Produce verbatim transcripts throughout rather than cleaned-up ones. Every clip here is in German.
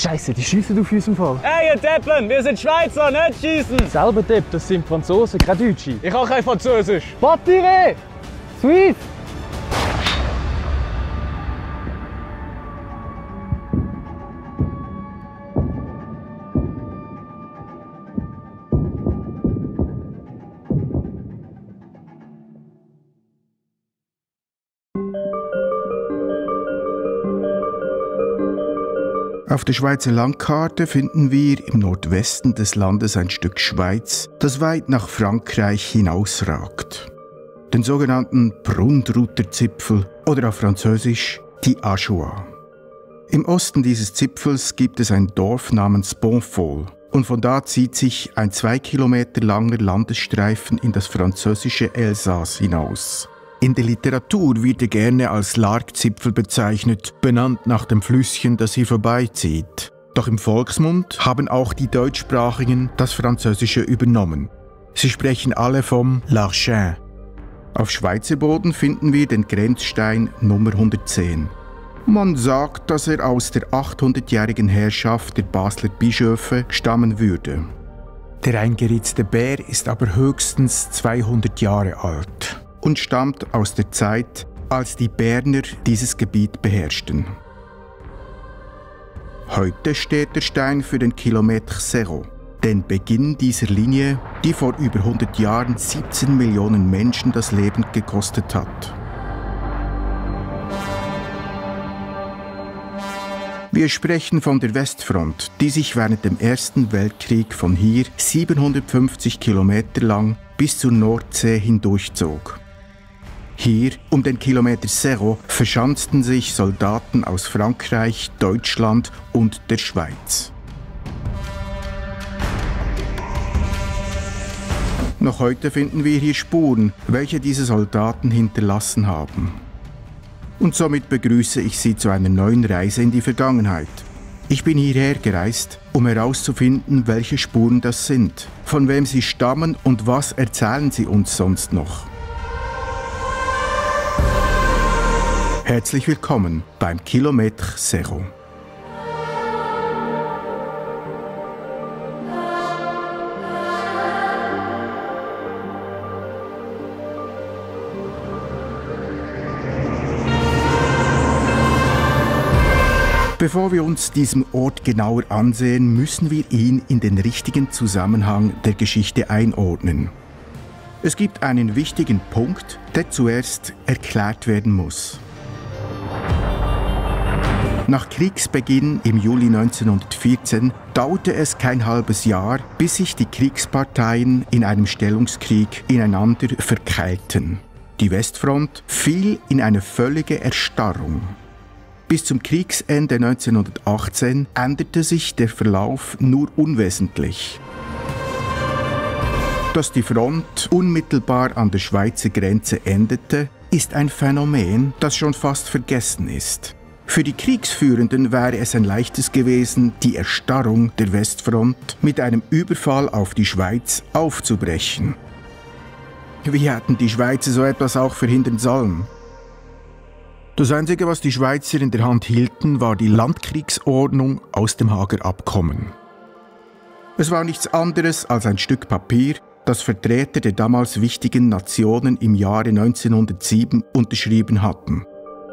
Scheiße, die schießen auf uns im Fall. Hey, ihr Deppen, wir sind Schweizer, nicht schießen! Selber Depp, das sind Franzosen, keine Deutsche. Ich auch kein Französisch. Batire! Suisse! Auf der Schweizer Landkarte finden wir im Nordwesten des Landes ein Stück Schweiz, das weit nach Frankreich hinausragt. Den sogenannten Brunntruter Zipfel oder auf Französisch die Ajoie. Im Osten dieses Zipfels gibt es ein Dorf namens Bonfol und von da zieht sich ein zwei Kilometer langer Landesstreifen in das französische Elsass hinaus. In der Literatur wird er gerne als Largzipfel bezeichnet, benannt nach dem Flüsschen, das hier vorbeizieht. Doch im Volksmund haben auch die Deutschsprachigen das Französische übernommen. Sie sprechen alle vom Larchin. Auf Schweizer Boden finden wir den Grenzstein Nummer hundertzehn. Man sagt, dass er aus der achthundertjährigen Herrschaft der Basler Bischöfe stammen würde. Der eingeritzte Bär ist aber höchstens zweihundert Jahre alt und stammt aus der Zeit, als die Berner dieses Gebiet beherrschten. Heute steht der Stein für den Kilomètre Zéro, den Beginn dieser Linie, die vor über hundert Jahren siebzehn Millionen Menschen das Leben gekostet hat. Wir sprechen von der Westfront, die sich während dem Ersten Weltkrieg von hier siebenhundertfünfzig Kilometer lang bis zur Nordsee hindurchzog. Hier, um den Kilomètre Zéro, verschanzten sich Soldaten aus Frankreich, Deutschland und der Schweiz. Noch heute finden wir hier Spuren, welche diese Soldaten hinterlassen haben. Und somit begrüße ich Sie zu einer neuen Reise in die Vergangenheit. Ich bin hierher gereist, um herauszufinden, welche Spuren das sind, von wem sie stammen und was erzählen sie uns sonst noch. Herzlich willkommen beim Kilomètre Zéro. Bevor wir uns diesen Ort genauer ansehen, müssen wir ihn in den richtigen Zusammenhang der Geschichte einordnen. Es gibt einen wichtigen Punkt, der zuerst erklärt werden muss. Nach Kriegsbeginn im Juli neunzehnhundertvierzehn dauerte es kein halbes Jahr, bis sich die Kriegsparteien in einem Stellungskrieg ineinander verkeilten. Die Westfront fiel in eine völlige Erstarrung. Bis zum Kriegsende neunzehnhundertachtzehn änderte sich der Verlauf nur unwesentlich. Dass die Front unmittelbar an der Schweizer Grenze endete, ist ein Phänomen, das schon fast vergessen ist. Für die Kriegsführenden wäre es ein leichtes gewesen, die Erstarrung der Westfront mit einem Überfall auf die Schweiz aufzubrechen. Wie hätten die Schweizer so etwas auch verhindern sollen? Das Einzige, was die Schweizer in der Hand hielten, war die Landkriegsordnung aus dem Haager Abkommen. Es war nichts anderes als ein Stück Papier, das Vertreter der damals wichtigen Nationen im Jahre neunzehnhundertsieben unterschrieben hatten.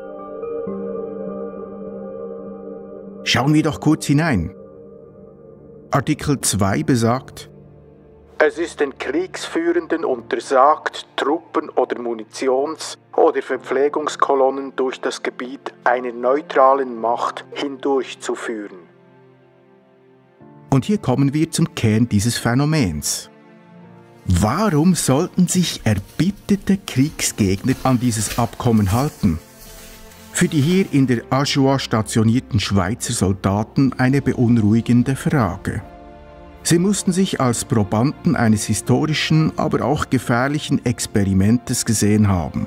Schauen wir doch kurz hinein. Artikel zwei besagt: Es ist den Kriegsführenden untersagt, Truppen oder Munitions- oder Verpflegungskolonnen durch das Gebiet einer neutralen Macht hindurchzuführen. Und hier kommen wir zum Kern dieses Phänomens. Warum sollten sich erbitterte Kriegsgegner an dieses Abkommen halten? Für die hier in der Ajoie stationierten Schweizer Soldaten eine beunruhigende Frage. Sie mussten sich als Probanden eines historischen, aber auch gefährlichen Experimentes gesehen haben.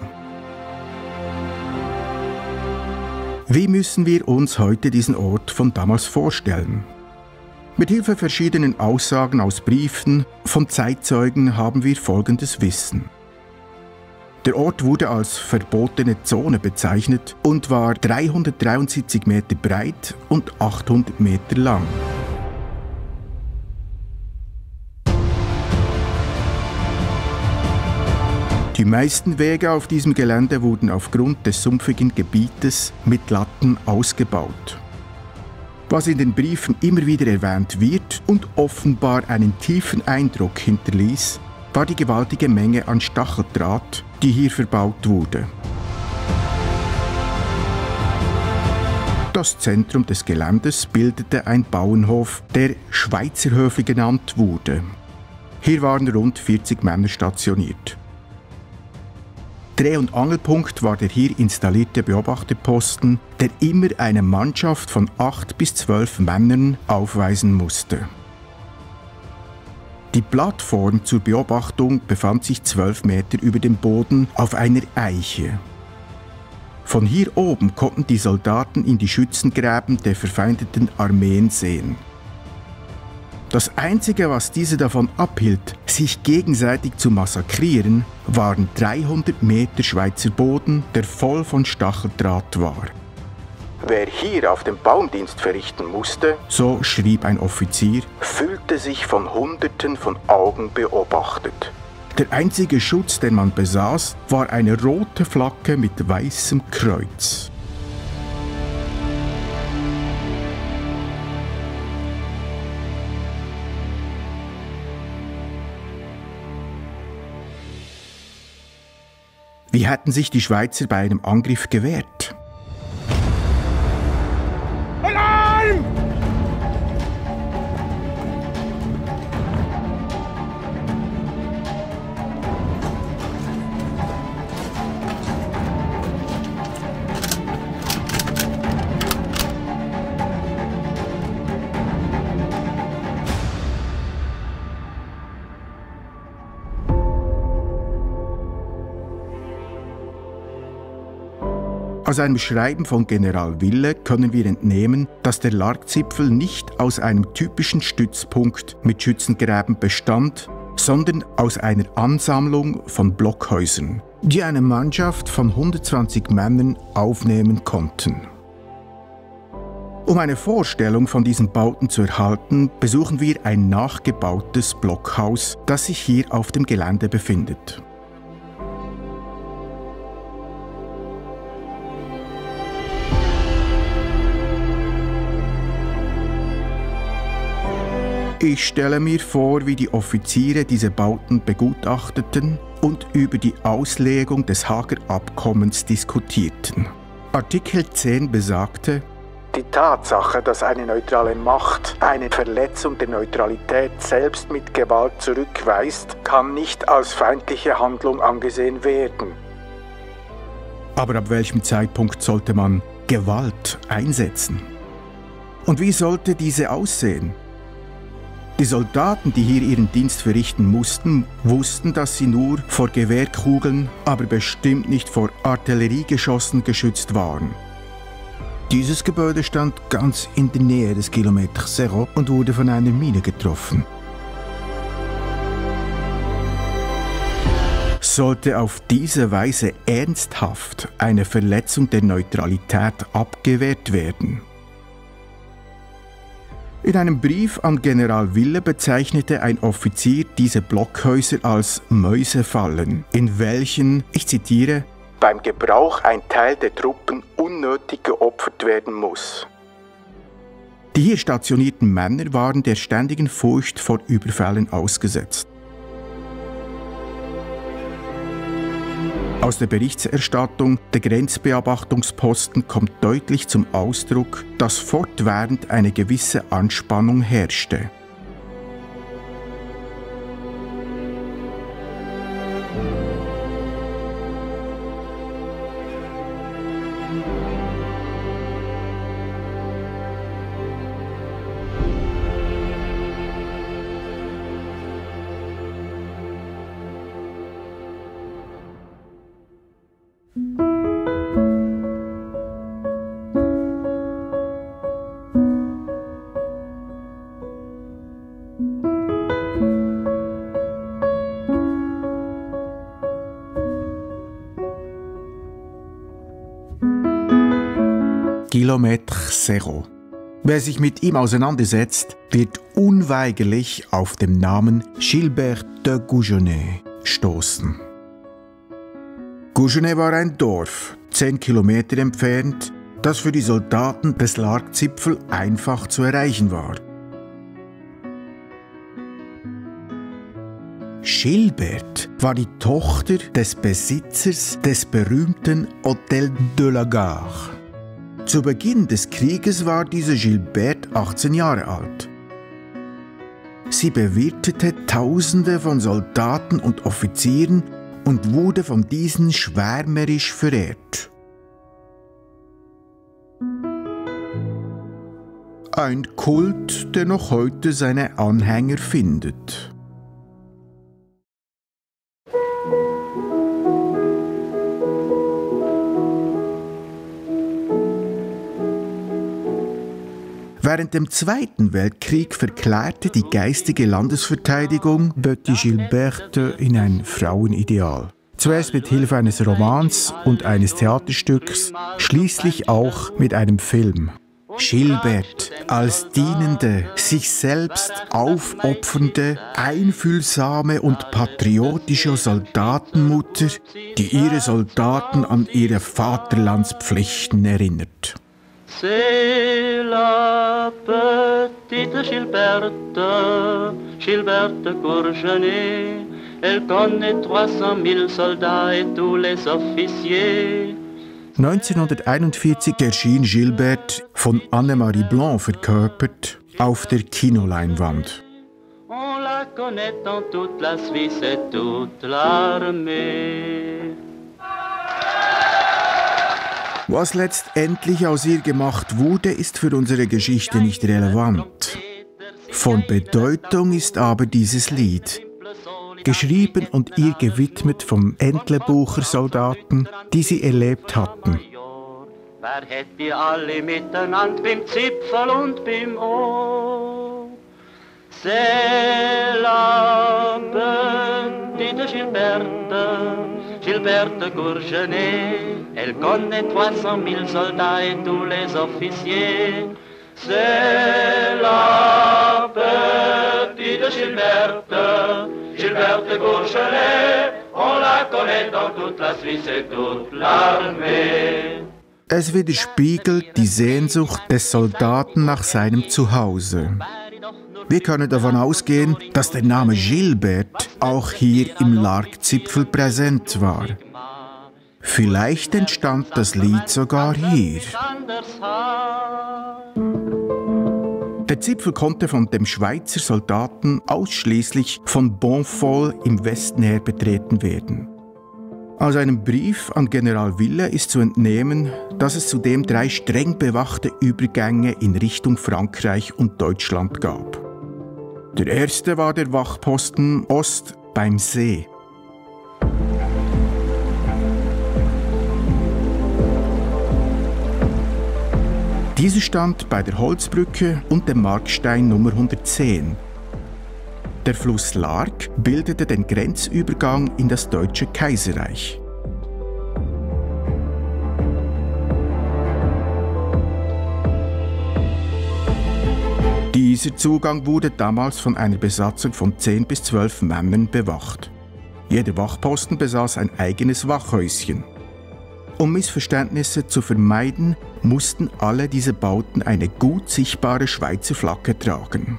Wie müssen wir uns heute diesen Ort von damals vorstellen? Mit Hilfe verschiedenen Aussagen aus Briefen von Zeitzeugen haben wir folgendes Wissen. Der Ort wurde als verbotene Zone bezeichnet und war dreihundertdreiundsiebzig Meter breit und achthundert Meter lang. Die meisten Wege auf diesem Gelände wurden aufgrund des sumpfigen Gebietes mit Latten ausgebaut. Was in den Briefen immer wieder erwähnt wird und offenbar einen tiefen Eindruck hinterließ, war die gewaltige Menge an Stacheldraht, die hier verbaut wurde. Das Zentrum des Geländes bildete ein Bauernhof, der Schweizerhöfe genannt wurde. Hier waren rund vierzig Männer stationiert. Dreh- und Angelpunkt war der hier installierte Beobachterposten, der immer eine Mannschaft von acht bis zwölf Männern aufweisen musste. Die Plattform zur Beobachtung befand sich zwölf Meter über dem Boden auf einer Eiche. Von hier oben konnten die Soldaten in die Schützengräben der verfeindeten Armeen sehen. Das Einzige, was diese davon abhielt, sich gegenseitig zu massakrieren, waren dreihundert Meter Schweizer Boden, der voll von Stacheldraht war. Wer hier auf dem Baudienst verrichten musste, so schrieb ein Offizier, fühlte sich von Hunderten von Augen beobachtet. Der einzige Schutz, den man besaß, war eine rote Flagge mit weißem Kreuz. Wie hätten sich die Schweizer bei einem Angriff gewehrt? Alarm! Aus einem Schreiben von General Wille können wir entnehmen, dass der Largzipfel nicht aus einem typischen Stützpunkt mit Schützengräben bestand, sondern aus einer Ansammlung von Blockhäusern, die eine Mannschaft von hundertzwanzig Männern aufnehmen konnten. Um eine Vorstellung von diesen Bauten zu erhalten, besuchen wir ein nachgebautes Blockhaus, das sich hier auf dem Gelände befindet. Ich stelle mir vor, wie die Offiziere diese Bauten begutachteten und über die Auslegung des Haager Abkommens diskutierten. Artikel zehn besagte: Die Tatsache, dass eine neutrale Macht eine Verletzung der Neutralität selbst mit Gewalt zurückweist, kann nicht als feindliche Handlung angesehen werden. Aber ab welchem Zeitpunkt sollte man Gewalt einsetzen? Und wie sollte diese aussehen? Die Soldaten, die hier ihren Dienst verrichten mussten, wussten, dass sie nur vor Gewehrkugeln, aber bestimmt nicht vor Artilleriegeschossen geschützt waren. Dieses Gebäude stand ganz in der Nähe des Kilometer Zero und wurde von einer Mine getroffen. Sollte auf diese Weise ernsthaft eine Verletzung der Neutralität abgewehrt werden? In einem Brief an General Wille bezeichnete ein Offizier diese Blockhäuser als Mäusefallen, in welchen, ich zitiere, beim Gebrauch ein Teil der Truppen unnötig geopfert werden muss. Die hier stationierten Männer waren der ständigen Furcht vor Überfällen ausgesetzt. Aus der Berichterstattung der Grenzbeobachtungsposten kommt deutlich zum Ausdruck, dass fortwährend eine gewisse Anspannung herrschte. Kilomètre Zéro. Wer sich mit ihm auseinandersetzt, wird unweigerlich auf den Namen Gilbert de Gougenay stoßen. Gougenay war ein Dorf, zehn Kilometer entfernt, das für die Soldaten des Largzipfel einfach zu erreichen war. Gilbert war die Tochter des Besitzers des berühmten Hôtel de la Gare. Zu Beginn des Krieges war diese Gilbert achtzehn Jahre alt. Sie bewirtete Tausende von Soldaten und Offizieren und wurde von diesen schwärmerisch verehrt. Ein Kult, der noch heute seine Anhänger findet. Während dem Zweiten Weltkrieg verklärte die geistige Landesverteidigung Betty Gilberte in ein Frauenideal. Zuerst mit Hilfe eines Romans und eines Theaterstücks, schließlich auch mit einem Film. Gilbert als dienende, sich selbst aufopfernde, einfühlsame und patriotische Soldatenmutter, die ihre Soldaten an ihre Vaterlandspflichten erinnert. C'est la petite Gilberte, Gilberte Courgenay. Elle connaît trois cent mille soldats et tous les officiers. neunzehnhunderteinundvierzig erschien Gilbert, von Annemarie Blanc verkörpert, auf der Kinoleinwand. On la connaît dans toute la Suisse et toute l'armée. Was letztendlich aus ihr gemacht wurde, ist für unsere Geschichte nicht relevant. Von Bedeutung ist aber dieses Lied, geschrieben und ihr gewidmet vom Entlebucher Soldaten, die sie erlebt hatten. Wer hätt die alle miteinander beim Zipfel und beim Ohr? C'est la petite Gilberte, Gilberte Courgenay. Elle connaît trois cent mille soldats et tous les officiers. C'est la petite Gilberte, Gilberte Courgenay. On la connaît dans toute la Suisse et toute l'armée. Es widerspiegelt die Sehnsucht des Soldaten nach seinem Zuhause. Wir können davon ausgehen, dass der Name Gilbert auch hier im Largzipfel präsent war. Vielleicht entstand das Lied sogar hier. Der Zipfel konnte von dem Schweizer Soldaten ausschließlich von Bonfol im Westen her betreten werden. Aus einem Brief an General Wille ist zu entnehmen, dass es zudem drei streng bewachte Übergänge in Richtung Frankreich und Deutschland gab. Der erste war der Wachposten Ost beim See. Dieser stand bei der Holzbrücke und dem Markstein Nummer hundertzehn. Der Fluss Larg bildete den Grenzübergang in das Deutsche Kaiserreich. Dieser Zugang wurde damals von einer Besatzung von zehn bis zwölf Männern bewacht. Jeder Wachposten besaß ein eigenes Wachhäuschen. Um Missverständnisse zu vermeiden, mussten alle diese Bauten eine gut sichtbare Schweizer Flagge tragen.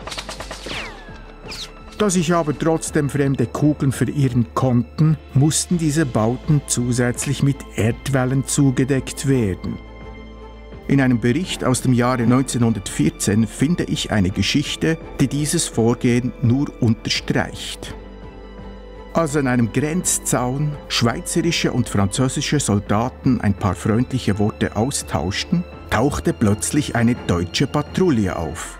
Da sich aber trotzdem fremde Kugeln verirren konnten, mussten diese Bauten zusätzlich mit Erdwällen zugedeckt werden. In einem Bericht aus dem Jahre neunzehnhundertvierzehn finde ich eine Geschichte, die dieses Vorgehen nur unterstreicht. Als an einem Grenzzaun schweizerische und französische Soldaten ein paar freundliche Worte austauschten, tauchte plötzlich eine deutsche Patrouille auf.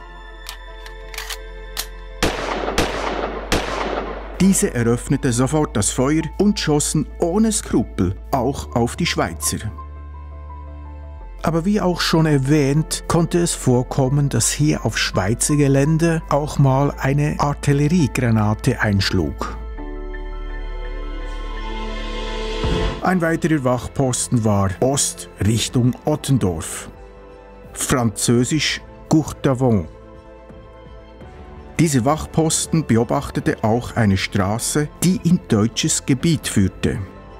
Diese eröffnete sofort das Feuer und schossen ohne Skrupel auch auf die Schweizer. Aber wie auch schon erwähnt, konnte es vorkommen, dass hier auf Schweizer Gelände auch mal eine Artilleriegranate einschlug. Ein weiterer Wachposten war Ost Richtung Ottendorf. französisch Cour d'Avant. Dieser Wachposten beobachtete auch eine Straße, die in deutsches Gebiet führte.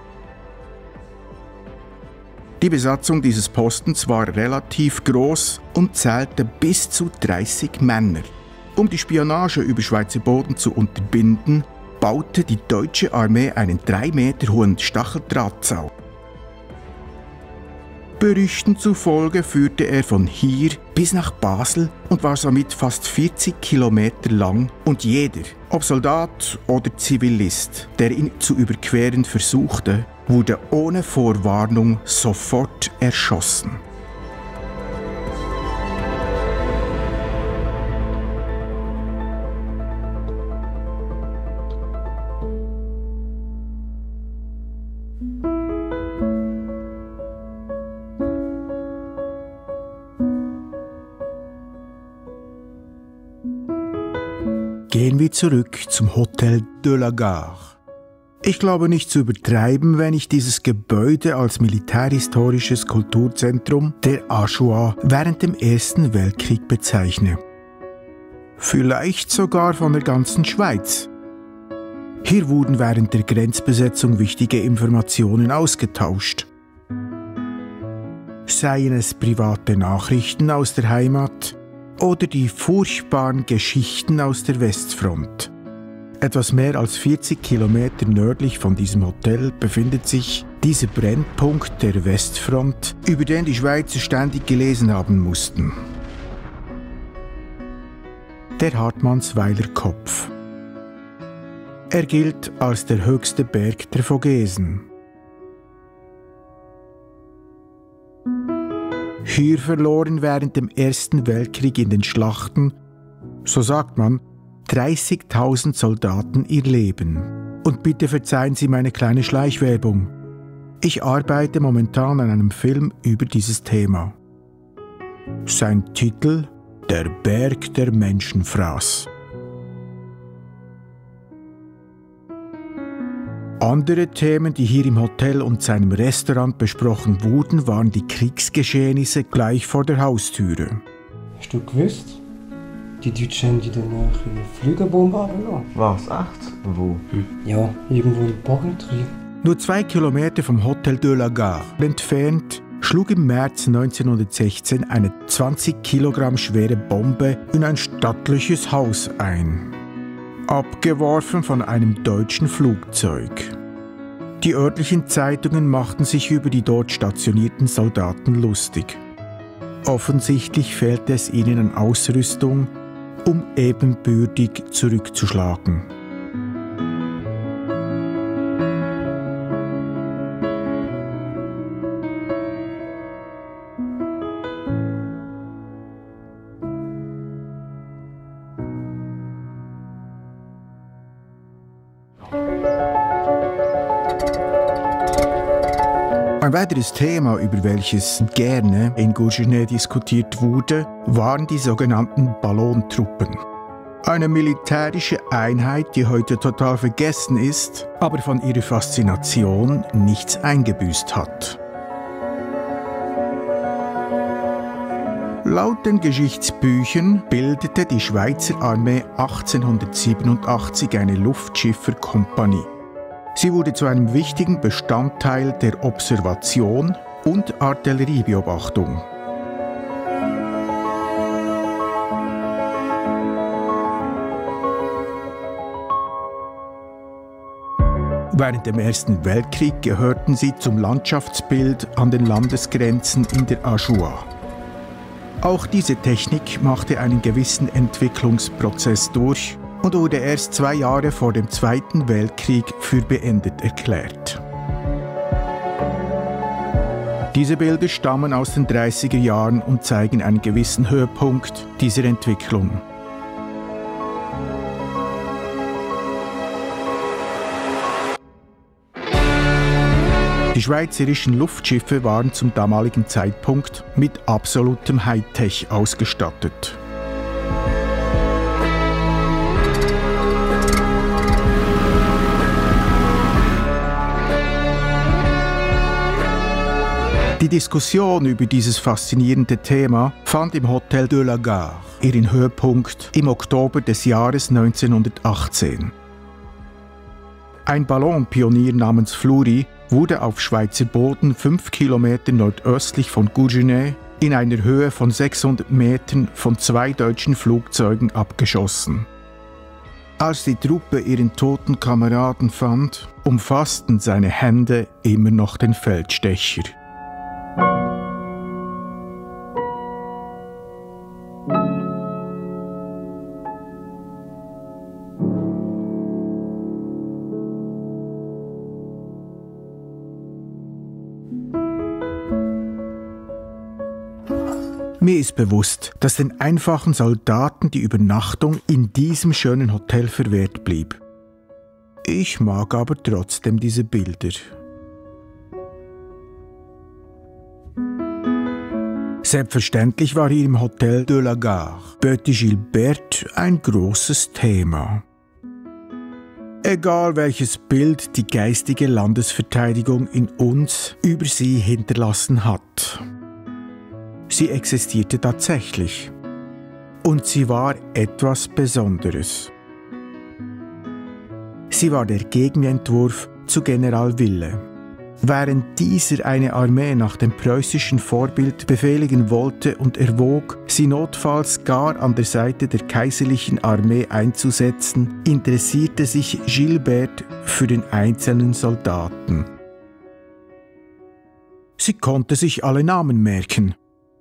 Die Besatzung dieses Postens war relativ groß und zählte bis zu dreißig Männer. Um die Spionage über Schweizer Boden zu unterbinden, baute die deutsche Armee einen drei Meter hohen Stacheldrahtzaun. Berichten zufolge führte er von hier bis nach Basel und war somit fast vierzig Kilometer lang und jeder, ob Soldat oder Zivilist, der ihn zu überqueren versuchte, wurde ohne Vorwarnung sofort erschossen. Gehen wir zurück zum Hotel de la Gare. Ich glaube nicht zu übertreiben, wenn ich dieses Gebäude als militärhistorisches Kulturzentrum der Ajoie während dem Ersten Weltkrieg bezeichne. Vielleicht sogar von der ganzen Schweiz. Hier wurden während der Grenzbesetzung wichtige Informationen ausgetauscht. Seien es private Nachrichten aus der Heimat oder die furchtbaren Geschichten aus der Westfront. Etwas mehr als vierzig Kilometer nördlich von diesem Hotel befindet sich dieser Brennpunkt der Westfront, über den die Schweizer ständig gelesen haben mussten. Der Hartmannsweiler Kopf. Er gilt als der höchste Berg der Vogesen. Hier verloren während dem Ersten Weltkrieg in den Schlachten, so sagt man, dreißigtausend Soldaten ihr Leben. Und bitte verzeihen Sie meine kleine Schleichwerbung. Ich arbeite momentan an einem Film über dieses Thema. Sein Titel: Der Berg der Menschen fraß. Andere Themen, die hier im Hotel und seinem Restaurant besprochen wurden, waren die Kriegsgeschehnisse gleich vor der Haustüre. Hast du gewusst? Die Deutschen haben in der Nähe Flügelbomben abgelassen. Was? Echt? Wo? Hm. Ja, irgendwo in Borgentry. Nur zwei Kilometer vom Hotel de la Gare entfernt schlug im März neunzehnhundertsechzehn eine zwanzig Kilogramm schwere Bombe in ein stattliches Haus ein. Abgeworfen von einem deutschen Flugzeug. Die örtlichen Zeitungen machten sich über die dort stationierten Soldaten lustig. Offensichtlich fehlte es ihnen an Ausrüstung, um ebenbürtig zurückzuschlagen. Ein weiteres Thema, über welches gerne in Gourgenay diskutiert wurde, waren die sogenannten Ballontruppen. Eine militärische Einheit, die heute total vergessen ist, aber von ihrer Faszination nichts eingebüßt hat. Laut den Geschichtsbüchern bildete die Schweizer Armee achtzehnhundertsiebenundachtzig eine Luftschifferkompanie. Sie wurde zu einem wichtigen Bestandteil der Observation und Artilleriebeobachtung. Während dem Ersten Weltkrieg gehörten sie zum Landschaftsbild an den Landesgrenzen in der Ajoie. Auch diese Technik machte einen gewissen Entwicklungsprozess durch und wurde erst zwei Jahre vor dem Zweiten Weltkrieg für beendet erklärt. Diese Bilder stammen aus den dreißiger Jahren und zeigen einen gewissen Höhepunkt dieser Entwicklung. Die schweizerischen Luftschiffe waren zum damaligen Zeitpunkt mit absolutem Hightech ausgestattet. Die Diskussion über dieses faszinierende Thema fand im Hotel de la Gare ihren Höhepunkt im Oktober des Jahres neunzehnhundertachtzehn. Ein Ballonpionier namens Fleury wurde auf Schweizer Boden fünf Kilometer nordöstlich von Gourgenay in einer Höhe von sechshundert Metern von zwei deutschen Flugzeugen abgeschossen. Als die Truppe ihren toten Kameraden fand, umfassten seine Hände immer noch den Feldstecher. Mir ist bewusst, dass den einfachen Soldaten die Übernachtung in diesem schönen Hotel verwehrt blieb. Ich mag aber trotzdem diese Bilder. Selbstverständlich war hier im Hotel de la Gare Petit Gilbert ein großes Thema. Egal welches Bild die geistige Landesverteidigung in uns über sie hinterlassen hat. Sie existierte tatsächlich. Und sie war etwas Besonderes. Sie war der Gegenentwurf zu General Wille. Während dieser eine Armee nach dem preußischen Vorbild befehligen wollte und erwog, sie notfalls gar an der Seite der kaiserlichen Armee einzusetzen, interessierte sich Gilbert für den einzelnen Soldaten. Sie konnte sich alle Namen merken.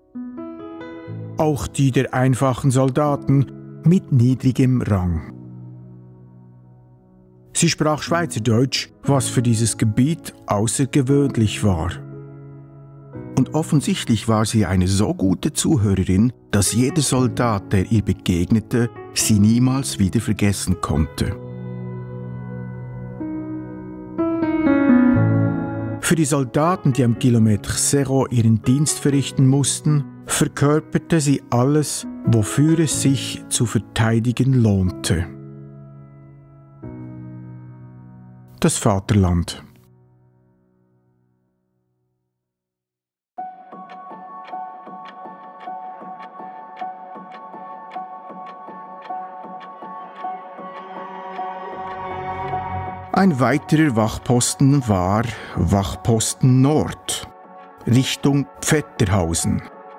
Auch die der einfachen Soldaten mit niedrigem Rang. Sie sprach Schweizerdeutsch, was für dieses Gebiet außergewöhnlich war. Und offensichtlich war sie eine so gute Zuhörerin, dass jeder Soldat, der ihr begegnete, sie niemals wieder vergessen konnte. Für die Soldaten, die am Kilomètre Zéro ihren Dienst verrichten mussten, verkörperte sie alles, wofür es sich zu verteidigen lohnte. Das Vaterland. Ein weiterer Wachposten war Wachposten Nord, Richtung Vetterhausen.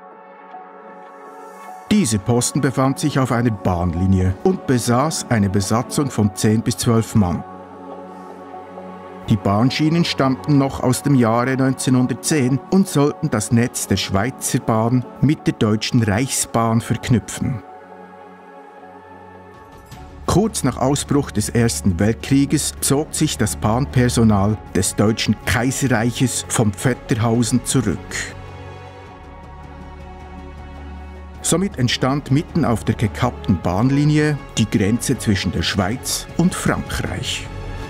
Dieser Posten befand sich auf einer Bahnlinie und besaß eine Besatzung von zehn bis zwölf Mann. Die Bahnschienen stammten noch aus dem Jahre neunzehnhundertzehn und sollten das Netz der Schweizer Bahn mit der Deutschen Reichsbahn verknüpfen. Kurz nach Ausbruch des Ersten Weltkrieges zog sich das Bahnpersonal des Deutschen Kaiserreiches von Vetterhausen zurück. Somit entstand mitten auf der gekappten Bahnlinie die Grenze zwischen der Schweiz und Frankreich.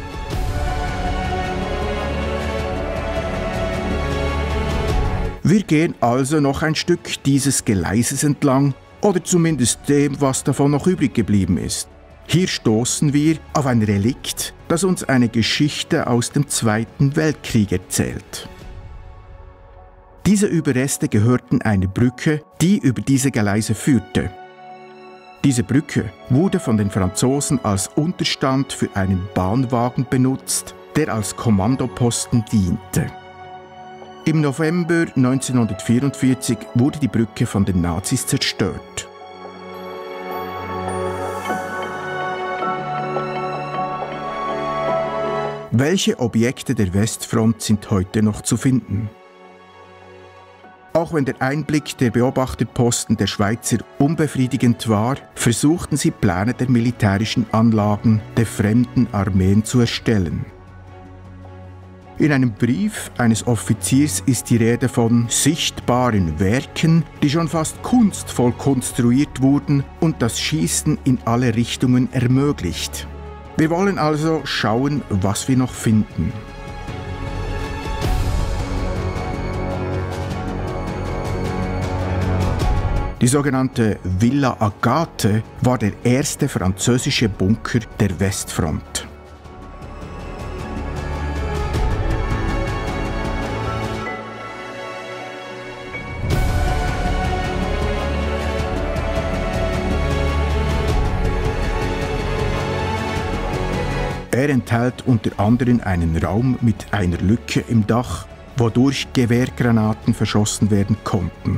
Wir gehen also noch ein Stück dieses Geleises entlang, oder zumindest dem, was davon noch übrig geblieben ist. Hier stoßen wir auf ein Relikt, das uns eine Geschichte aus dem Zweiten Weltkrieg erzählt. Diese Überreste gehörten einer Brücke, die über diese Gleise führte. Diese Brücke wurde von den Franzosen als Unterstand für einen Bahnwagen benutzt, der als Kommandoposten diente. Im November neunzehnhundertvierundvierzig wurde die Brücke von den Nazis zerstört. Welche Objekte der Westfront sind heute noch zu finden? Auch wenn der Einblick der Beobachterposten der Schweizer unbefriedigend war, versuchten sie Pläne der militärischen Anlagen der fremden Armeen zu erstellen. In einem Brief eines Offiziers ist die Rede von sichtbaren Werken, die schon fast kunstvoll konstruiert wurden und das Schießen in alle Richtungen ermöglicht. Wir wollen also schauen, was wir noch finden. Die sogenannte Villa Agathe war der erste französische Bunker der Westfront. Er enthält unter anderem einen Raum mit einer Lücke im Dach, wodurch Gewehrgranaten verschossen werden konnten.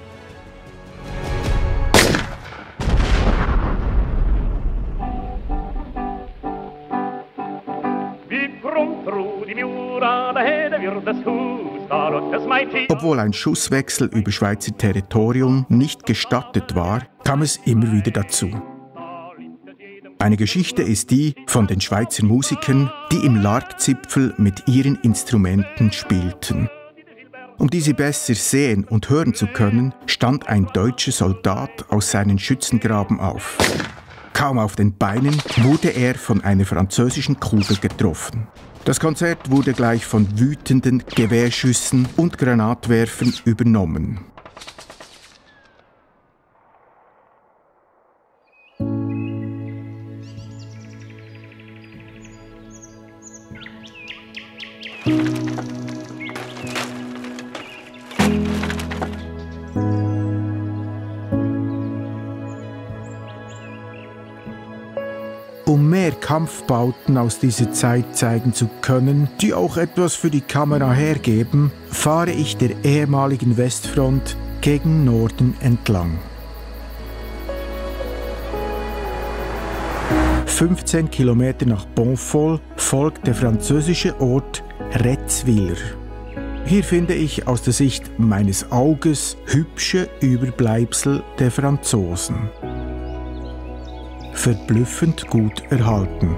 Obwohl ein Schusswechsel über Schweizer Territorium nicht gestattet war, kam es immer wieder dazu. Eine Geschichte ist die von den Schweizer Musikern, die im Largzipfel mit ihren Instrumenten spielten. Um diese besser sehen und hören zu können, stand ein deutscher Soldat aus seinen Schützengraben auf. Kaum auf den Beinen wurde er von einer französischen Kugel getroffen. Das Konzert wurde gleich von wütenden Gewehrschüssen und Granatwerfern übernommen. Um mehr Kampfbauten aus dieser Zeit zeigen zu können, die auch etwas für die Kamera hergeben, fahre ich der ehemaligen Westfront gegen Norden entlang. fünfzehn Kilometer nach Bonfol folgt der französische Ort Retzwiller. Hier finde ich aus der Sicht meines Auges hübsche Überbleibsel der Franzosen. Verblüffend gut erhalten.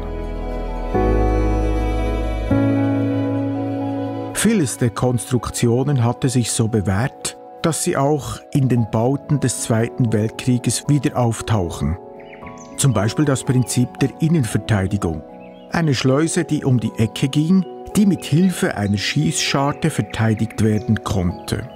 Vieles der Konstruktionen hatte sich so bewährt, dass sie auch in den Bauten des Zweiten Weltkrieges wieder auftauchen. Zum Beispiel das Prinzip der Innenverteidigung. Eine Schleuse, die um die Ecke ging, die mit Hilfe einer Schießscharte verteidigt werden konnte.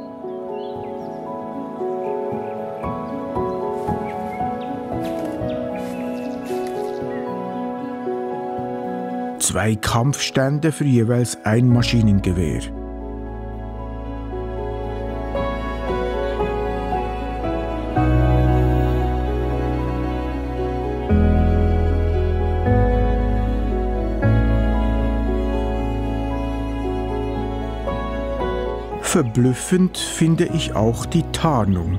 Zwei Kampfstände für jeweils ein Maschinengewehr. Verblüffend finde ich auch die Tarnung.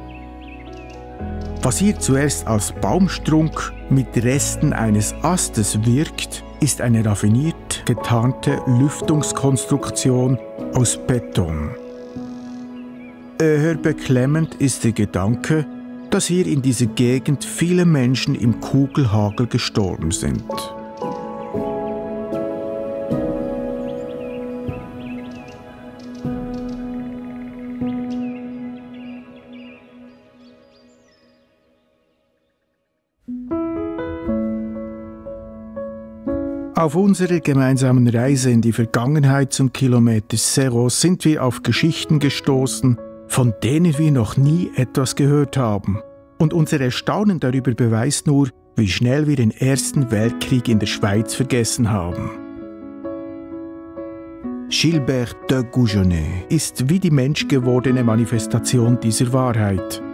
Was hier zuerst als Baumstrunk mit Resten eines Astes wirkt, ist eine raffiniert getarnte Lüftungskonstruktion aus Beton. Eher beklemmend ist der Gedanke, dass hier in dieser Gegend viele Menschen im Kugelhagel gestorben sind. Auf unserer gemeinsamen Reise in die Vergangenheit zum Kilometer Zero sind wir auf Geschichten gestoßen, von denen wir noch nie etwas gehört haben. Und unser Erstaunen darüber beweist nur, wie schnell wir den Ersten Weltkrieg in der Schweiz vergessen haben. Gilbert de Goujonnet ist wie die menschgewordene Manifestation dieser Wahrheit.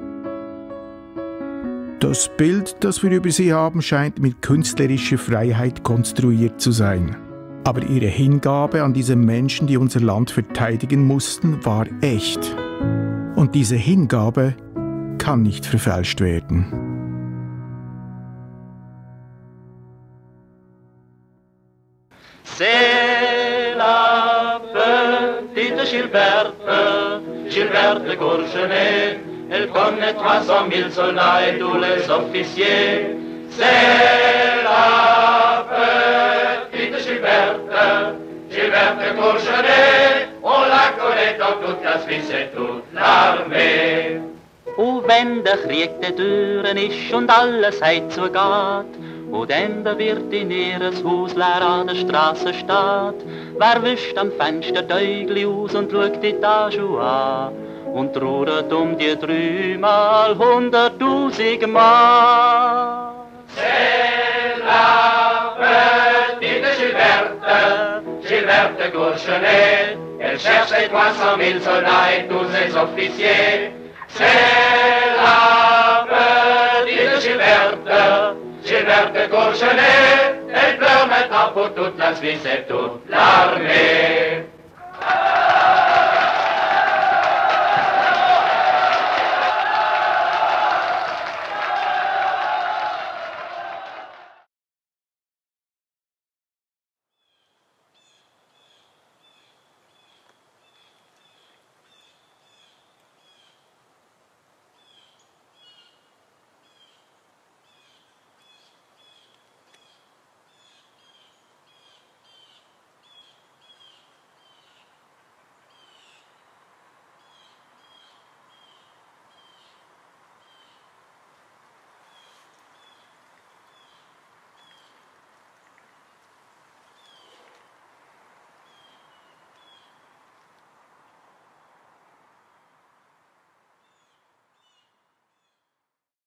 Das Bild, das wir über sie haben, scheint mit künstlerischer Freiheit konstruiert zu sein. Aber ihre Hingabe an diese Menschen, die unser Land verteidigen mussten, war echt. Und diese Hingabe kann nicht verfälscht werden. C'est la petite Gilberte, Gilberte de Goujonnet. Elle connaît trois cent mille soldats et tous les officiers. C'est la petite Gilberte, Gilberte de Goujonnet. On la connaît dans toute la Suisse et toute l'armée. Und wenn der Krieg der Türen ist und alles heut zugeht, und dann wird in ihres Haus leer an der Straße steht, wer wischt am Fenster Täugli aus und schaut die Etage an? Und trauert um die dreimal hunderttausend Mal. C'est la petite Gilberte, Gilberte de Goujonnet. Elle cherche les trois cent mille soldats et tous les officiers. C'est la petite Gilberte, Gilberte de Goujonnet. Elle pleure mettra pour toute la Suisse et toute l'armée.